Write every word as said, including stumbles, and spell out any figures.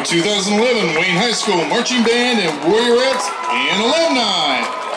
two thousand eleven Wayne High School Marching Band and Warriorettes and Alumni.